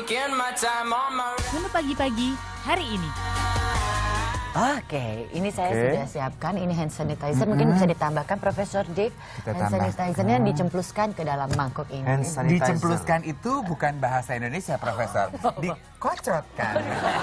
Menu pagi-pagi hari ini. Oke, ini saya sudah siapkan. Ini hand sanitizer. Mungkin bisa ditambahkan, Profesor Dave. Hand sanitizer-nya dicempluskan ke dalam mangkok ini. Dicempluskan itu bukan bahasa Indonesia, Profesor. Dikocotkan.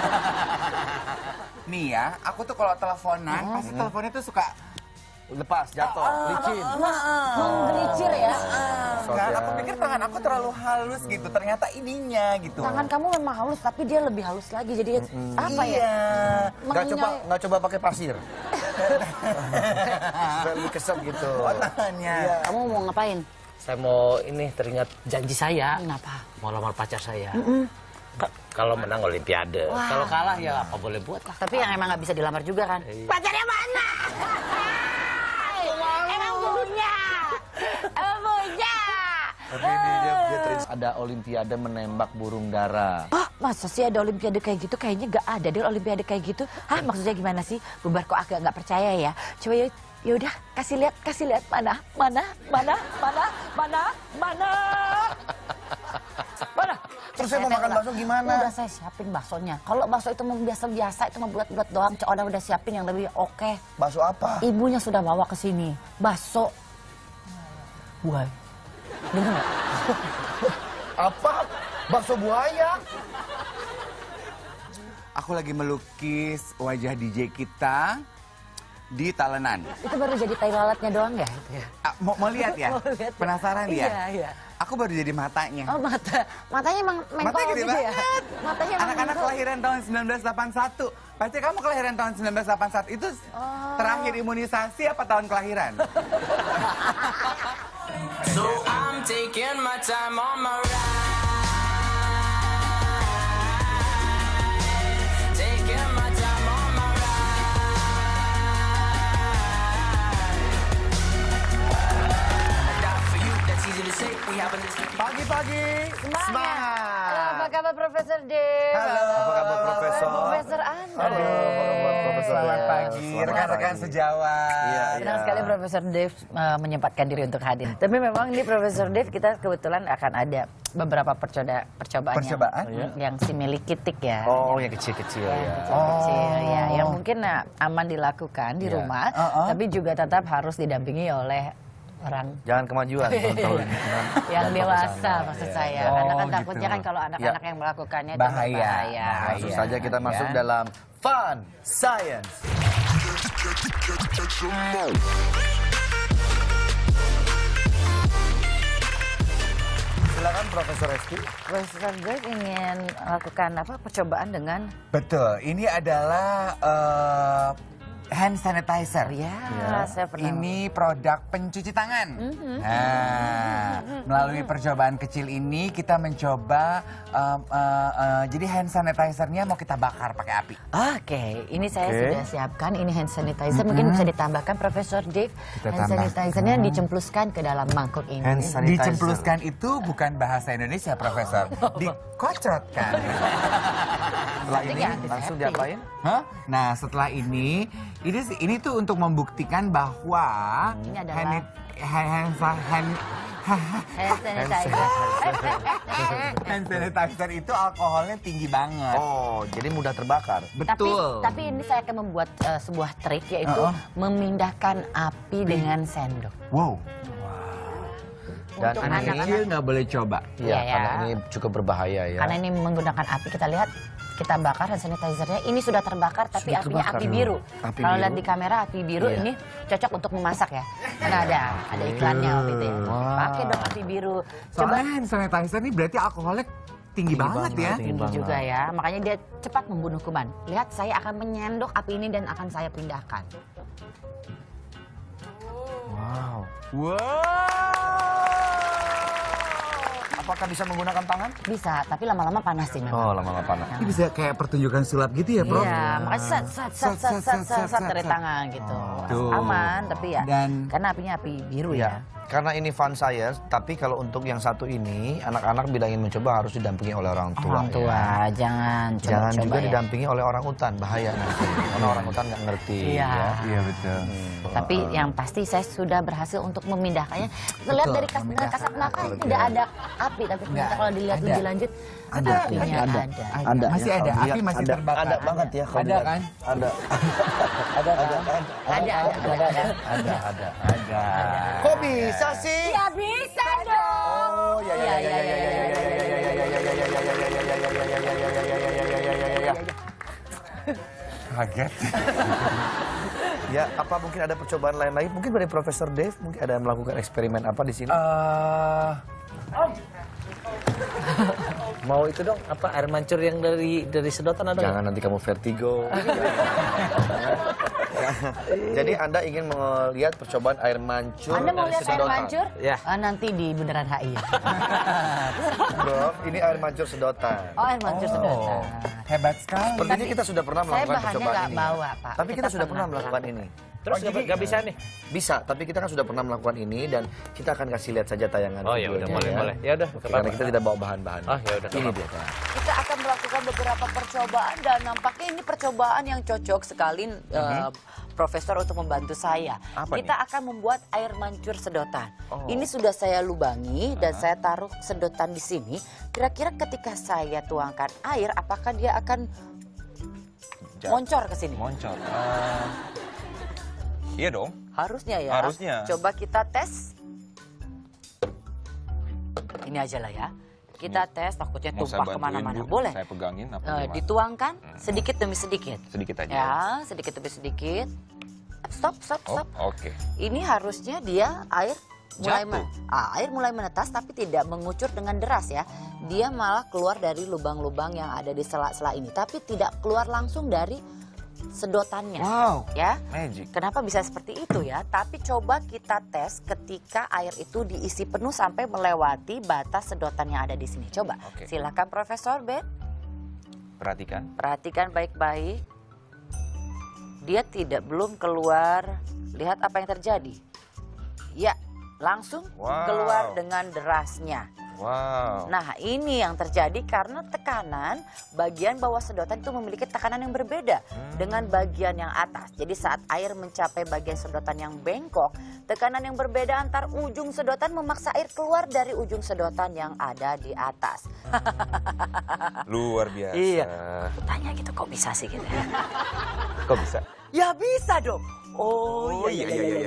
Nih ya, aku tuh kalau teleponan, pasti teleponnya tuh suka lepas, jatuh, licin. Menggelicir ya. Kan aku pikir tangan aku terlalu halus gitu, ternyata ininya gitu. Tangan kamu memang halus, tapi dia lebih halus lagi. Jadi apa ya? Nggak coba pakai pasir. Supaya lebih keset gitu. Tangannya. Kamu mau ngapain? Saya mau ini teringat janji saya. Kenapa? Mau lamar pacar saya. Kalau menang Olimpiade. Wah. Kalau kalah ya apa boleh buat lah. Tapi yang emang nggak bisa dilamar juga kan? Pacarnya mana? Emang punya. Emang punya. Tapi ini dia ada Olimpiade menembak burung dara. Oh, masa sih ada Olimpiade kayak gitu? Kayaknya nggak ada deh Olimpiade kayak gitu. Hah, maksudnya gimana sih? Bubar kok agak nggak percaya ya. Coba ya udah kasih lihat mana. Terus saya mau makan bakso gimana? Udah saya siapin baksonya. Kalau bakso itu mau biasa-biasa, itu mau bulat-bulat doang. Orang udah siapin yang lebih oke. Bakso apa? Ibunya sudah bawa ke sini. Bakso buaya. Dengar nggak? Apa? Bakso buaya? Aku lagi melukis wajah DJ kita di talenan. Itu baru jadi tai lalatnya doang ya? Mau lihat ya? Mau lihat ya? Penasaran ya? Iya. Aku baru jadi matanya. Oh, matanya emang Matanya mengkol gede gitu ya? banget. Matanya emang Anak-anak mengkol. kelahiran tahun 1981. Pasti kamu kelahiran tahun 1981 itu terakhir imunisasi apa tahun kelahiran? So I'm taking my time on my ride. Taking my time on my ride. Die for you, that's easy to say. We have a list. Pagi-pagi Semangat! Halo, apa kabar Profesor Dave? Halo. Apa kabar Profesor? Profesor Andre. Aduh, apa kabar Profesor? Selamat Iya, pagi, selamat rekan-rekan pagi. sejawat. Iya. Senang sekali Profesor Dave menyempatkan diri untuk hadir. Tapi memang ini Profesor Dave kita kebetulan akan ada beberapa percobaan yang similikitik ya. Oh, yang kecil-kecil Yang ya. kecil-kecil ya, yang mungkin aman dilakukan di Iya. rumah, tapi juga tetap harus didampingi oleh orang Jangan kemajuan. yang dewasa maksud saya. Karena kan Oh, takutnya gitu. kan kalau anak-anak yang melakukannya itu Bahaya. berbahaya. Langsung saja kita masuk Ya. dalam Fun Science. Silakan Profesor Reski. Profesor Dave ingin melakukan apa percobaan dengan Betul, ini adalah hand sanitizer. saya pernah. Ini produk pencuci tangan. Nah, melalui percobaan kecil ini kita mencoba, jadi hand sanitizer-nya mau kita bakar pakai api. Oke, ini saya Oke. sudah siapkan. Ini hand sanitizer. Mungkin bisa ditambahkan, Profesor Dave. Kita Hand sanitizer-nya dicempluskan ke dalam mangkok ini. Hand sanitizer. Dicempluskan itu bukan bahasa Indonesia, Profesor. Dikocotkan. Setelah ini Antiseptik. langsung diapain? Hah? Nah, setelah ini tuh untuk membuktikan bahwa Ini adalah hand sanitizer. hand sanitizer itu alkoholnya tinggi banget. Oh, jadi mudah terbakar. Betul. Tapi ini saya akan membuat sebuah trik, yaitu memindahkan api dengan sendok. Wow. Dan Untuk Anak anak-anak. kecil nggak boleh coba. Iya, Iya, ya. karena ini cukup berbahaya ya. Karena ini menggunakan api, kita lihat, kita bakar hand sanitizer-nya. Ini sudah terbakar, tapi Sudah apinya terbakar. api biru. Api Kalau biru. lihat di kamera api biru, Iya. ini cocok untuk memasak ya. Karena ada iklannya waktu itu ya. Wah. Pakai dong api biru. Coba Soalnya hand sanitizer ini berarti alkoholnya tinggi banget ya. tinggi tinggi banget. juga ya. Makanya dia cepat membunuh kuman. Lihat, saya akan menyendok api ini dan akan saya pindahkan. Wow. Wow. Apakah bisa menggunakan tangan? Bisa, tapi lama-lama panas sih memang. Oh, lama-lama panas. Ini bisa kayak pertunjukan sulap gitu ya, Prof? Iya, makanya sat dari tangan gitu. Tuh. Aman, tapi ya Dan- karena apinya api biru ya. Karena ini fun saya, tapi kalau untuk yang satu ini, anak-anak bila ingin mencoba harus didampingi oleh orang tua. Orang tua, ya. jangan Jangan coba-coba juga ya. didampingi oleh orang utan, bahaya nanti. Karena orang utan nggak ngerti. Iya. Ya. Iya betul. Tapi yang pasti saya sudah berhasil untuk memindahkannya. Terlihat dari kasat mata tidak ada api, tapi ternyata kalau dilihat lebih lanjut, apinya ada. Masih ada, api masih terbakar. Ada banget ya. Ada kan? Ada. Ada kan? Ada. Ada. Kok bisa sih? Ya bisa dong. Oh ya ya ya ya ya ya ya. Kaget. Ya, apa mungkin ada percobaan lain lagi? Mungkin dari Profesor Dave, mungkin ada melakukan eksperimen apa di sini? Mau itu dong, apa air mancur yang dari sedotan ada? Jangan nanti kamu vertigo. Jadi Anda ingin melihat percobaan air mancur Anda mau dari lihat air sedotan? mancur? Ya. Nanti di Bundaran HI. Bro, ini air mancur sedotan. Oh, air mancur sedotan. Hebat sekali. Sepertinya kita sudah pernah Saya melakukan bahannya percobaan nggak ini. bawa, Pak. Tapi kita sudah pernah pernah melakukan ini. Terus nggak bisa nih? Bisa, tapi kita kan sudah pernah melakukan ini dan kita akan kasih lihat saja tayangan Oh ya udah, videonya, boleh. Ya udah, Karena kita tidak bawa bahan-bahan. Oh ya udah. Ini dia. Pak. Kita akan melakukan beberapa percobaan dan nampaknya ini percobaan yang cocok sekali Profesor untuk membantu saya. Apa Kita akan membuat air mancur sedotan. Ini sudah saya lubangi dan saya taruh sedotan di sini. Kira-kira ketika saya tuangkan air, apakah dia akan moncor ke sini? Moncor. Iya dong. Harusnya ya. Harusnya. Coba kita tes. Ini aja lah ya. Kita tes, takutnya Mau saya tumpah bantuin, kemana-mana. Bu? Boleh? Saya pegangin apa gimana? Dituangkan sedikit demi sedikit. Sedikit aja. Ya, sedikit demi sedikit. Stop. Oke. Ini harusnya dia air mulai Jatuh. air mulai menetas tapi tidak mengucur dengan deras ya. Dia malah keluar dari lubang-lubang yang ada di sela-sela ini, tapi tidak keluar langsung dari sedotannya. Wow. Ya. Magic. Kenapa bisa seperti itu ya? Tapi coba kita tes ketika air itu diisi penuh sampai melewati batas sedotan yang ada di sini. Coba. Oke. Silakan Profesor Ben. Perhatikan. Perhatikan baik-baik. Dia belum keluar. Lihat apa yang terjadi. Ya, langsung Wow. keluar dengan derasnya. Wow. Nah, ini yang terjadi karena tekanan bagian bawah sedotan itu memiliki tekanan yang berbeda dengan bagian yang atas. Jadi saat air mencapai bagian sedotan yang bengkok, tekanan yang berbeda antar ujung sedotan memaksa air keluar dari ujung sedotan yang ada di atas. Luar biasa. Iya. Tanya gitu, kok bisa sih gitu ya? Kok bisa? Ya bisa dong. Oh iya.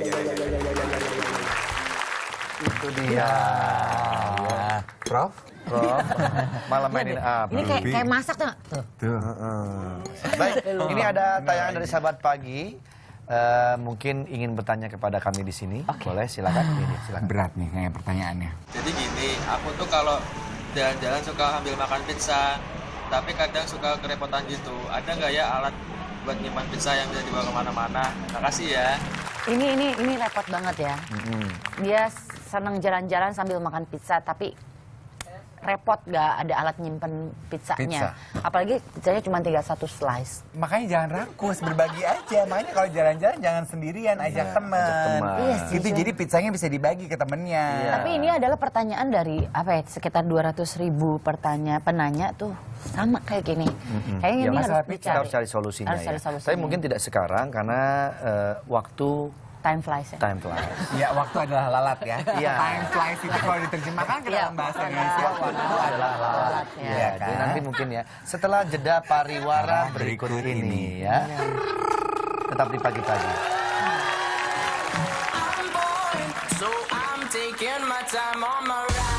Itu dia. Prof? Malah mainin apa? Ini kayak masak tuh. Tuh. Baik, ini ada tayangan dari Sahabat Pagi. Mungkin ingin bertanya kepada kami di sini. Boleh, silakan. Ini, silakan. Berat nih kayak pertanyaannya. Jadi gini, aku tuh kalau jalan-jalan suka ambil makan pizza, tapi kadang suka kerepotan gitu. Ada nggak ya alat buat nyimpan pizza yang bisa dibawa kemana-mana? Makasih ya. Ini repot banget ya. Dia senang jalan-jalan sambil makan pizza, tapi repot gak ada alat nyimpen pizzanya. Apalagi pizzanya cuma tinggal 1 slice. Makanya jangan rakus, berbagi aja. Makanya kalau jalan-jalan jangan sendirian, ajak teman. Iya sih, Gitu, jadi pizzanya bisa dibagi ke temennya. Tapi ini adalah pertanyaan dari sekitar 200.000 penanya tuh sama kayak gini. Kayaknya Ya, ini masalah harus pizza dicari. Harus cari solusinya Harus cari ya. solusinya. Tapi mungkin tidak sekarang karena waktu Time flies ya. time flies. Ya, waktu adalah lalat ya. Iya. Time flies itu kalau diterjemahkan ke dalam bahasa Indonesia, waktu adalah lalat. Ya. Iya Jadi kan? nanti mungkin ya setelah jeda pariwara berikut ini ya. Tetap di pagi-pagi. I'm bored, so I'm taking my time on my ride.